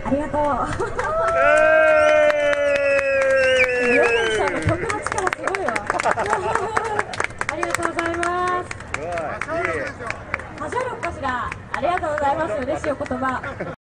ありがとう。ヨネちゃんの曲の力すごいわ。ありがとうございます。はしゃるかしら。ありがとうございます。嬉しいお言葉。